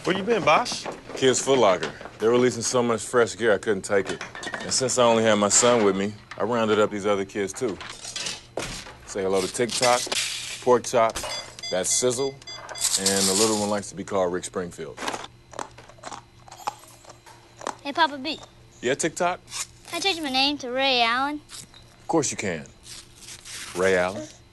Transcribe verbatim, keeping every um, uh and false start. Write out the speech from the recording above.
Where you been, Bosh? Kids Foot Locker. They're releasing so much fresh gear, I couldn't take it. And since I only had my son with me, I rounded up these other kids, too. Say hello to TikTok, Pork Chop, that Sizzle, and the little one likes to be called Rick Springfield. Hey, Papa B. Yeah, TikTok? Can I change my name to Ray Allen? Of course you can. Ray Allen.